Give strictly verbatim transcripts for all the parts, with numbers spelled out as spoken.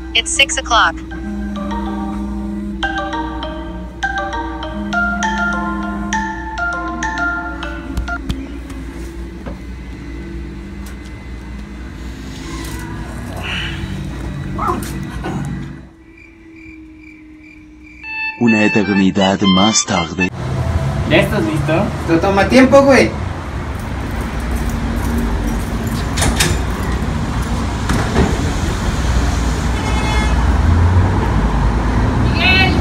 It's six o'clock. Una eternidad más tarde. ¿Ya estás listo? Esto toma tiempo, güey. ¡Miguel!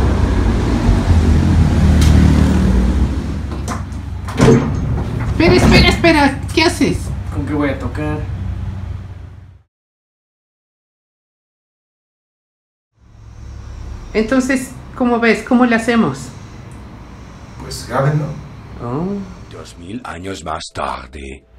Espera, espera, espera. ¿Qué haces? ¿Con qué voy a tocar? Entonces, ¿cómo ves? ¿Cómo le hacemos? Pues grábenlo. Oh. Dos mil años más tarde.